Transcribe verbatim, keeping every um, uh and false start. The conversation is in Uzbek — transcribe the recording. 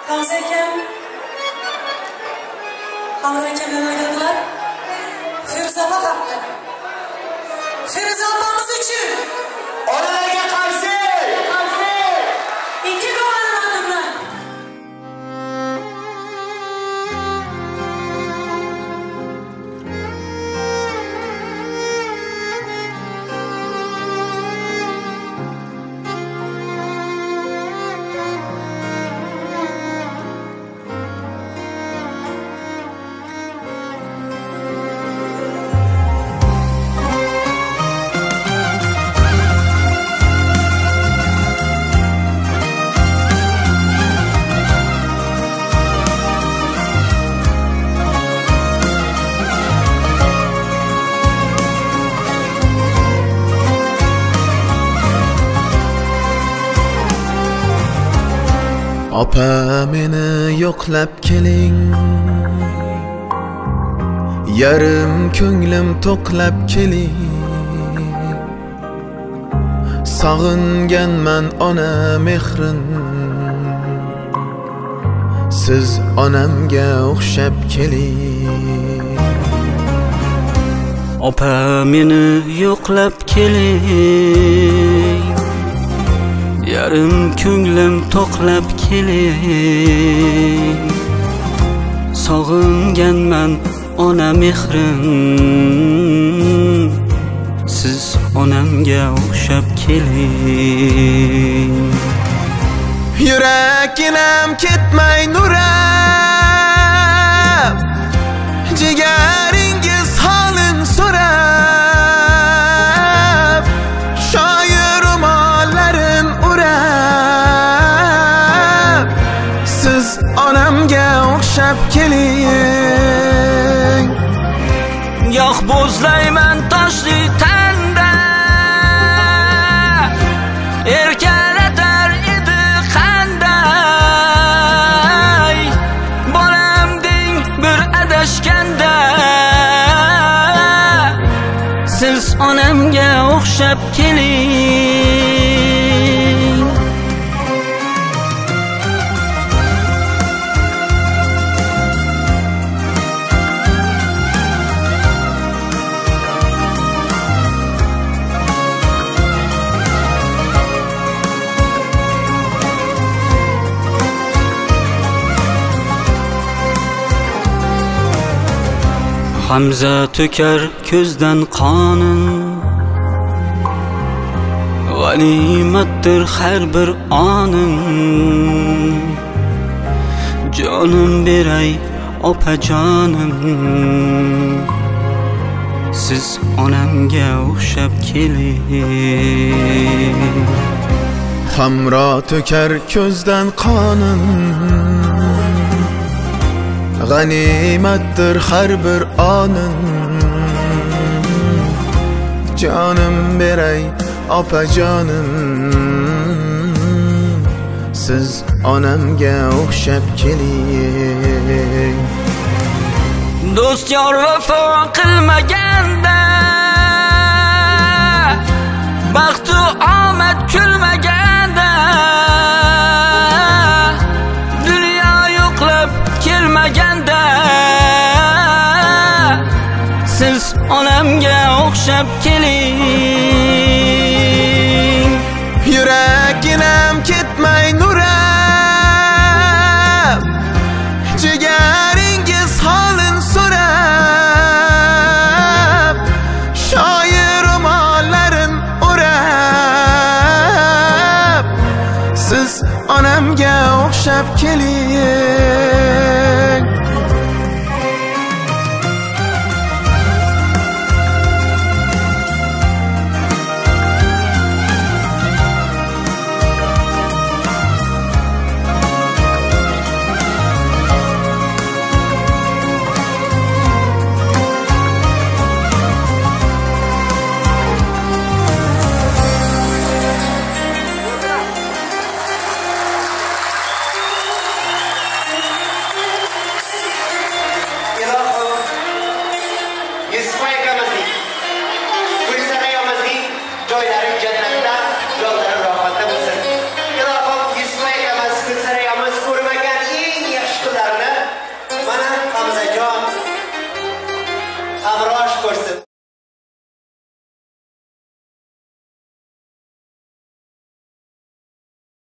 Gamze ekem, Hamur ekemden oynadılar. Firuze abla kaptı. Firuze ablamız için. Oraya karşı. İki kovanın adından. Opa meni yo'qlab keling, yarim ko'nglim to'qlab keling. Sog'inganman ona mehrin, siz onamga o'xshab keling. Opa meni yo'qlab keling, yarim ko'nglim to'qlab keling. Sog'inganman ona mehrin, siz onamga o'xshab keling. Yuraginam ketmay nurab, jigaringiz holin so'rab, shoir ro'mollarin urab, siz onamga o'xshab keling. Yo'q bo'zlayman toshli tanda, erkalatar edi qanday, bolam deng bir adashganda, siz onamga o'xshab keling. Hamza to'kar ko'zdan qonin, g'animatdir har bir onim. Jonim beray opajonim, siz onamga o'xshab keling. Hamro to'kar ko'zdan qonin, g'animatdir har bir onin. Jonim beray opajonim, siz onamga o'xshab keling. Do'st yor vafo qilmaganda, baxtu omad kulmaganda, dunyo yo'qlab kelmaganda, siz onamga o'xshab keling. Yuraginam ketmay nurab, jigaringiz holin so'rab, shoir ro'mollarin urab, siz onamga o'xshab keling. Yusuf Aykan'ın